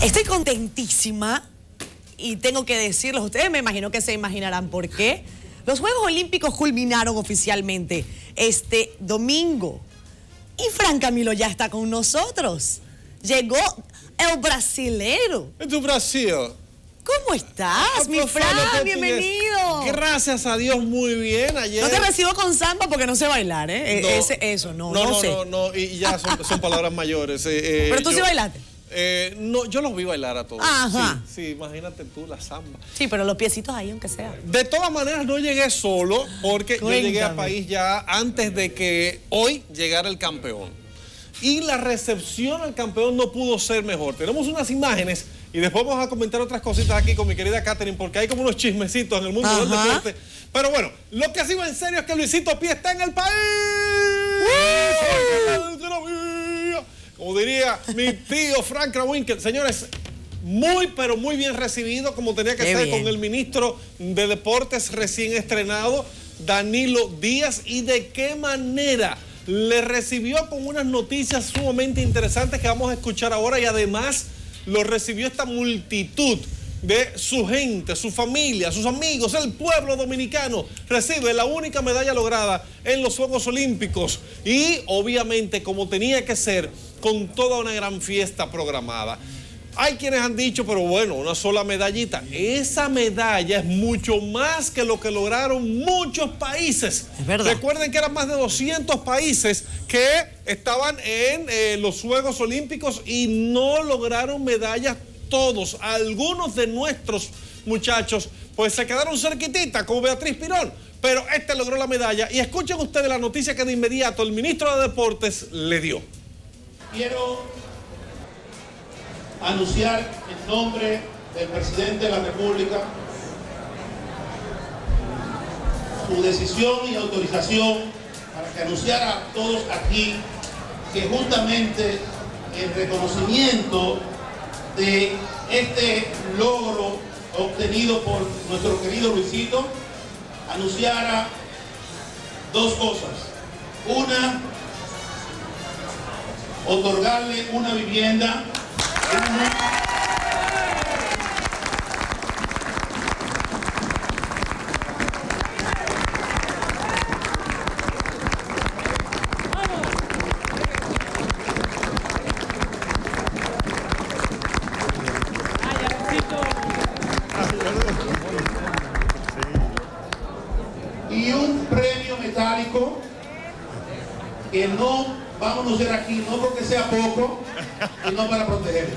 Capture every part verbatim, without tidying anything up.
Estoy contentísima y tengo que decirles, ustedes me imagino que se imaginarán por qué. Los Juegos Olímpicos culminaron oficialmente este domingo y Fran Camilo ya está con nosotros. Llegó el brasilero. ¿Es tu Brasil? ¿Cómo estás, ah, mi Fran? Bienvenido. Gracias a Dios, muy bien. Ayer... No te recibo con samba porque no sé bailar, ¿eh? No, Ese, eso, no, no, no, no sé. No, no, no, y ya son, son palabras mayores. Eh, Pero tú yo, sí bailaste. Eh, no, yo los vi bailar a todos. Ajá. Sí, sí, imagínate tú, la samba. Sí, pero los piecitos ahí, aunque sea. De todas maneras, no llegué solo, porque Cuéntame. yo llegué al país ya antes de que hoy llegara el campeón. Y la recepción al campeón no pudo ser mejor. Tenemos unas imágenes y después vamos a comentar otras cositas aquí con mi querida Katherine, porque hay como unos chismecitos en el mundo del deporte. Pero bueno, lo que ha sido en serio es que Luisito Pía está en el país. Como diría mi tío Frank Krawinkel, señores, muy pero muy bien recibido, como tenía que Qué ser, bien. con el ministro de Deportes recién estrenado, Danilo Díaz, y de qué manera le recibió con unas noticias sumamente interesantes que vamos a escuchar ahora, y además lo recibió esta multitud de su gente, su familia, sus amigos, el pueblo dominicano. Recibe la única medalla lograda en los Juegos Olímpicos y obviamente, como tenía que ser, con toda una gran fiesta programada. Hay quienes han dicho, pero bueno, una sola medallita. Esa medalla es mucho más que lo que lograron muchos países. Es verdad. Recuerden que eran más de doscientos países que estaban en eh, los Juegos Olímpicos y no lograron medallas todos. Algunos de nuestros muchachos pues se quedaron cerquitita, como Beatriz Pirón, pero este logró la medalla. Y escuchen ustedes la noticia que de inmediato el ministro de Deportes le dio. Quiero anunciar en nombre del presidente de la República su decisión y autorización para que anunciara a todos aquí que justamente el reconocimiento de este logro obtenido por nuestro querido Luisito, anunciara dos cosas. Una, otorgarle una vivienda. Y un premio metálico que no vamos a hacer aquí, no porque sea poco, sino para proteger.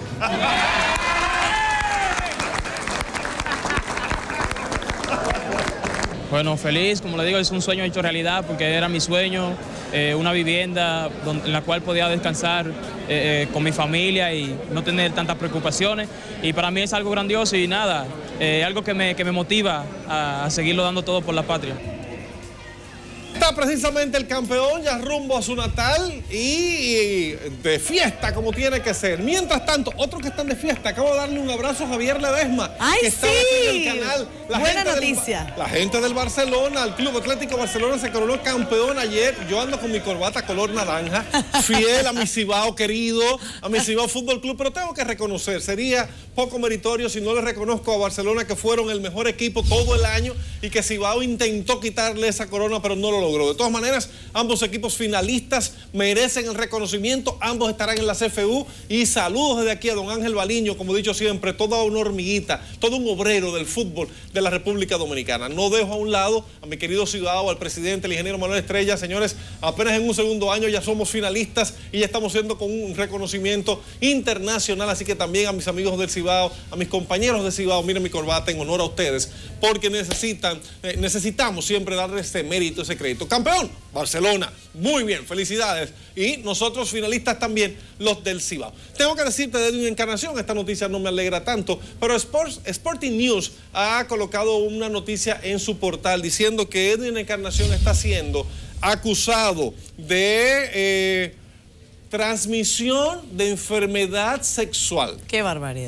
Bueno, feliz, como le digo, es un sueño hecho realidad porque era mi sueño, eh, una vivienda donde, en la cual podía descansar eh, eh, con mi familia y no tener tantas preocupaciones. Y para mí es algo grandioso y nada, eh, algo que me, que me motiva a, a seguirlo dando todo por la patria. Está precisamente el campeón ya rumbo a su natal y de fiesta como tiene que ser. Mientras tanto, otros que están de fiesta, acabo de darle un abrazo a Javier Ledesma. ¡Ay, que está sí! aquí en el canal. La Buena gente noticia. Del, la gente del Barcelona, el Club Atlético Barcelona se coronó campeón ayer. Yo ando con mi corbata color naranja, fiel a mi Cibao querido, a mi Cibao Fútbol Club, pero tengo que reconocer, sería poco meritorio si no le reconozco a Barcelona que fueron el mejor equipo todo el año y que Cibao intentó quitarle esa corona, pero no lo logró. De todas maneras, ambos equipos finalistas merecen el reconocimiento, ambos estarán en la C F U y saludos desde aquí a don Ángel Baliño, como he dicho siempre, toda una hormiguita, todo un obrero del fútbol de la República Dominicana. No dejo a un lado a mi querido Cibao, al presidente, el ingeniero Manuel Estrella. Señores, apenas en un segundo año ya somos finalistas y ya estamos siendo con un reconocimiento internacional, así que también a mis amigos del Cibao, a mis compañeros de Cibao, miren mi corbata en honor a ustedes, porque necesitan, eh, necesitamos siempre darle ese mérito, ese crédito. ¡Campeón! Barcelona, muy bien, felicidades. Y nosotros finalistas también, los del Cibao. Tengo que decirte de Edwin Encarnación, esta noticia no me alegra tanto, pero Sports, Sporting News ha colocado una noticia en su portal diciendo que Edwin Encarnación está siendo acusado de eh, transmisión de enfermedad sexual. ¡Qué barbaridad!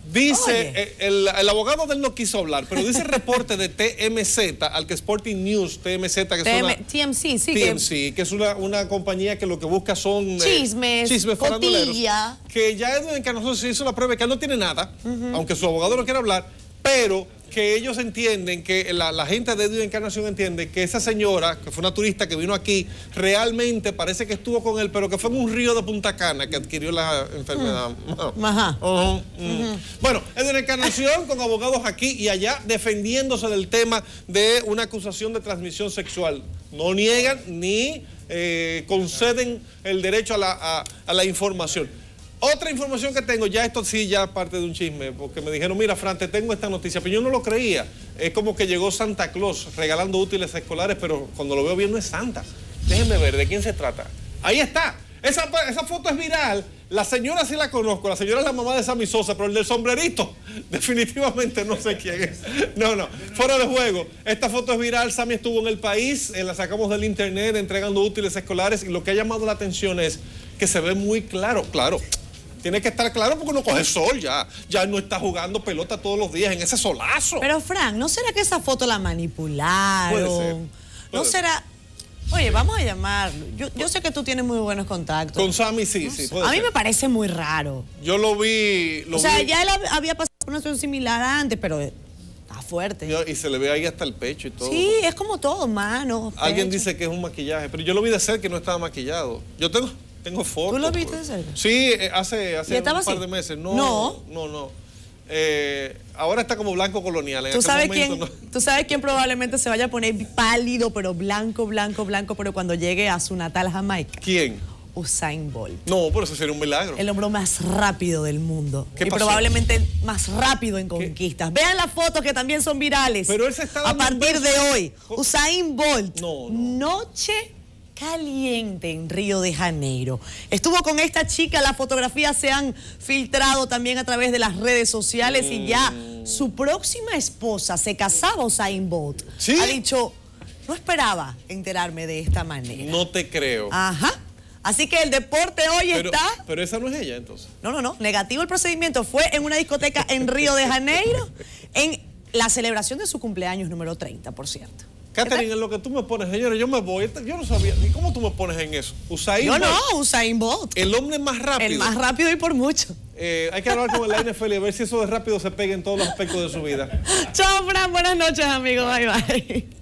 Dice, eh, el, el abogado de él no quiso hablar, pero dice el reporte de T M Z, al que Sporting News, T M Z, que T M, es una... T M C, sí. T M C, que, que es una, una compañía que lo que busca son... Chismes, eh, chismes faranduleros. cotilla. Que ya Edwin Encarnación se hizo la prueba de que él no tiene nada, uh-huh. aunque su abogado no quiera hablar, pero que ellos entienden, que la, la gente de Edwin Encarnación entiende que esa señora, que fue una turista que vino aquí, realmente parece que estuvo con él, pero que fue en un río de Punta Cana que adquirió la enfermedad. Mm. Ajá. Uh-huh. Mm. Uh-huh. Bueno, Edwin Encarnación con abogados aquí y allá defendiéndose del tema de una acusación de transmisión sexual. No niegan ni eh, conceden el derecho a la, a, a la información. Otra información que tengo, ya esto sí, ya parte de un chisme, porque me dijeron, mira, Fran, te tengo esta noticia, pero yo no lo creía. Es como que llegó Santa Claus regalando útiles escolares, pero cuando lo veo bien no es Santa. Déjenme ver, ¿de quién se trata? Ahí está. Esa, esa foto es viral. La señora sí la conozco, la señora es la mamá de Sammy Sosa, pero el del sombrerito, definitivamente no sé quién es. No, no, fuera de juego. Esta foto es viral, Sammy estuvo en el país, eh, la sacamos del internet entregando útiles escolares y lo que ha llamado la atención es que se ve muy claro, claro. Tiene que estar claro porque uno coge sol ya. Ya no está jugando pelota todos los días en ese solazo. Pero, Fran, ¿no será que esa foto la manipularon? Puede ser. ¿No Puede será...? Oye, vamos a llamarlo. Yo, yo sé que tú tienes muy buenos contactos. Con Sammy sí, no sí. Puede a mí ser. me parece muy raro. Yo lo vi... Lo o sea, vi, ya él había pasado por una situación similar antes, pero está fuerte. Y se le ve ahí hasta el pecho y todo. Sí, es como todo, mano. Alguien dice que es un maquillaje, pero yo lo vi de cerca que no estaba maquillado. Yo tengo... Tengo fotos. ¿Tú lo viste de cerca? Sí, hace, hace un par así? de meses. No, no. No, no. Eh, ahora está como blanco colonial. En ¿Tú, sabes momento, quién, no. ¿Tú sabes quién probablemente se vaya a poner pálido, pero blanco, blanco, blanco, pero cuando llegue a su natal Jamaica? ¿Quién? Usain Bolt. No, por eso sería un milagro. El hombre más rápido del mundo. ¿Qué y pasó? probablemente el más rápido en conquistas. ¿Qué? Vean las fotos que también son virales. Pero él se está dando a partir un de beso. hoy, Usain Bolt. No, no. Noche caliente en Río de Janeiro. Estuvo con esta chica, las fotografías se han filtrado también a través de las redes sociales mm. y ya su próxima esposa se casaba, Usain Bolt. ¿Sí? Ha dicho, no esperaba enterarme de esta manera. No te creo. Ajá. Así que el deporte hoy pero, está... Pero esa no es ella, entonces. No, no, no. Negativo el procedimiento. Fue en una discoteca en Río de Janeiro en la celebración de su cumpleaños número treinta, por cierto. Catherine, en lo que tú me pones, señores, yo me voy. Yo no sabía. ¿Y cómo tú me pones en eso? Usain Yo Bolt. no, Usain Bolt. El hombre más rápido. El más rápido y por mucho. Eh, hay que hablar con la N F L y ver si eso de rápido se pega en todos los aspectos de su vida. Chao, Fran. Buenas noches, amigos. Bye, bye.